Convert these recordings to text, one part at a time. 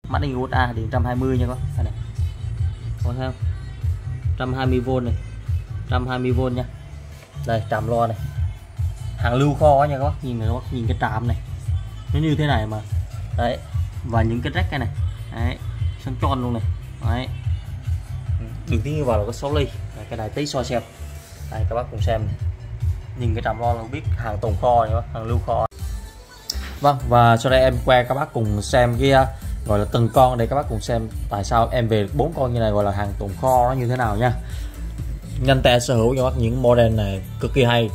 Made in USA, điện 120 nha các bác. Đây này. Có thấy không? 120V này. 120V nha. Đây trạm loa này. Hàng lưu kho nha các bác, nhìn này các bác, nhìn cái trạm này. Nó như thế này mà. Đấy. Và những cái jack này. Đấy, sáng tròn luôn này. Đấy. Đường tiếng vào là có 6 ly. Đấy, cái này tí soi xem. Đây các bác cùng xem này. Nhìn cái trạm lo là biết hàng tồn kho này, hàng lưu kho. Vâng, và sau đây em qua các bác cùng xem cái gọi là từng con đây, các bác cùng xem tại sao em về 4 con như này gọi là hàng tồn kho nó như thế nào nha. Nhanh tay sở hữu cho bác những model này cực kỳ hay.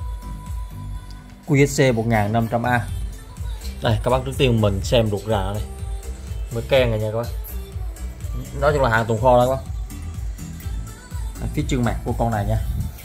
QSC 1500A. Đây các bác, trước tiên mình xem ruột rà này mới ken này nha các bác. Nói chung là hàng tồn kho đó các bác. Phía chân mặt của con này nha.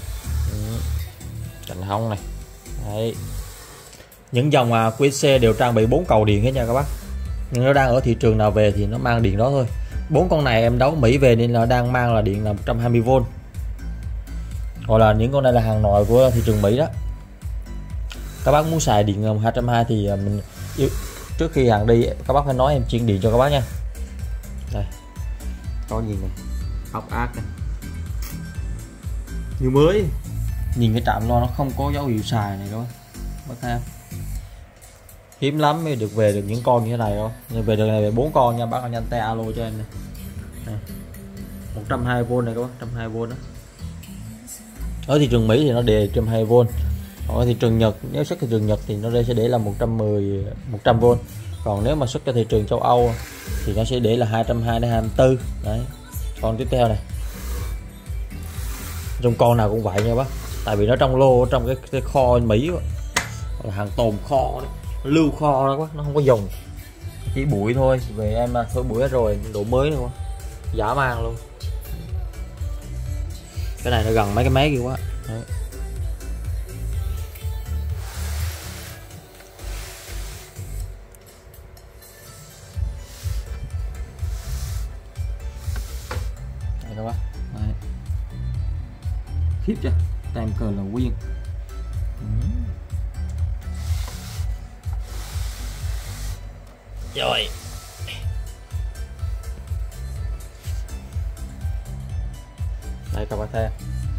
Cạnh hông này. Đấy. Những dòng QSC đều trang bị 4 cầu điện hết nha các bác. Nhưng nó đang ở thị trường nào về thì nó mang điện đó thôi. 4 con này em đấu Mỹ về nên là đang mang là điện là 120V. Gọi là những con này là hàng nội của thị trường Mỹ đó. Các bác muốn xài điện 220 thì mình trước khi hàng đi các bác phải nói em chuyển điện cho các bác nha. Đây. Có gì này. Ốc ác này. Như mới. Nhìn cái trạm lo nó không có dấu hiệu xài này các bác thấy không? Hiếm lắm mới được về được những con như thế này đâu. Nhưng về được này về 4 con nha, bác nhanh tay alo cho em này. Này. 120V này các bác, 120V đó. Ở thị trường Mỹ thì nó đề 120V. Ở thị trường Nhật, nếu xuất thị trường Nhật thì nó đây sẽ để là 100V. Còn nếu mà xuất cho thị trường châu Âu thì nó sẽ để là 220 đến 24. Đấy. Con tiếp theo này. Trong con nào cũng vậy nha bác. Tại vì nó trong lô, trong cái kho Mỹ là hàng tồn kho đấy. Lưu kho đó quá, nó không có dùng, chỉ bụi thôi. Về em thôi bụi hết rồi, độ mới nữa quá, dã man luôn. Cái này nó gần mấy cái máy kia quá. Đấy. Đây các bác. Đấy. Khiếp chưa, tem cờ là nguyên. Rồi. Đây các bác thấy.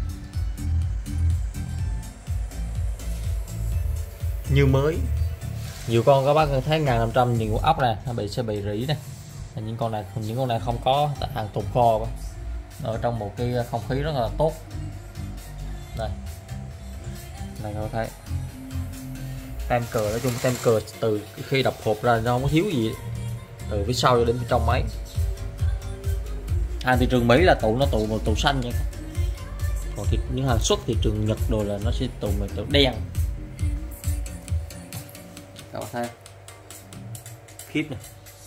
Như mới. Nhiều con các bác thấy 1500 nhiều ốc này, nó sẽ bị rỉ này. Những con này không có tại hàng tồn kho quá. Ở trong một cái không khí rất là tốt. Đây. Này các bác thấy. Tem cờ, nói chung tem cờ từ khi đập hộp ra nó không có thiếu gì, từ phía sau cho đến phía trong máy. Hàng thị trường Mỹ là nó tụ màu xanh nha. Còn những hàng xuất thị trường Nhật đồ là nó sẽ tụ màu đen. Các bạn thấy khiếp này.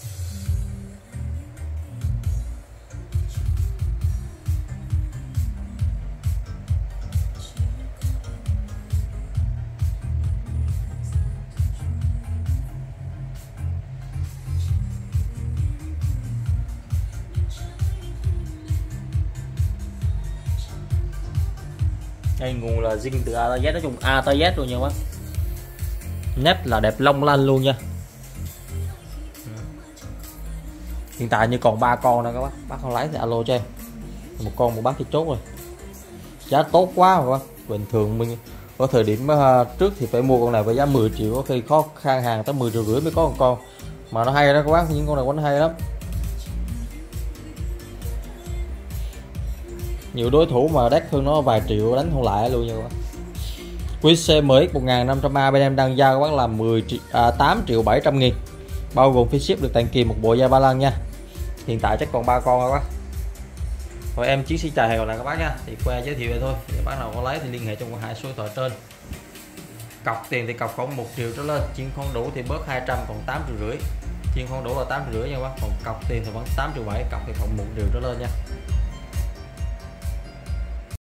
Đây nguồn là zin từ A tới Z, nói chung A tới Z luôn nha bác. Nét là đẹp long lanh luôn nha. Hiện tại như còn 3 con nữa các bác không lấy thì alo cho em. Một con một bác thì chốt rồi. Giá tốt quá rồi bác. Bình thường mình có thời điểm trước thì phải mua con này với giá 10 triệu, có khi khó khăn hàng tới 10,5 triệu mới có một con. Mà nó hay đó các bác, những con này nó hay lắm. Nhiều đối thủ mà đắt hơn nó vài triệu đánh không lại luôn nha các bác. QSC MX 1500A bên em đang giao các bác là 8.700.000, bao gồm phí ship được tặng kèm một bộ dây ba lăng nha. Hiện tại chắc còn 3 con các bác. Rồi em Chiến Sĩ chào hẹn gặp lại các bác nha. Thì qua giới thiệu vậy thôi. Thì bác nào có lấy thì liên hệ trong hai số điện thoại trên. Cọc tiền thì cọc khoảng 1 triệu trở lên, chiên không đủ thì bớt 200 còn 8,5 triệu. Chiên không đủ là 8,5 triệu nha bác. Còn cọc tiền thì vẫn 8,7 triệu, cọc thì còn 1 triệu trở lên nha.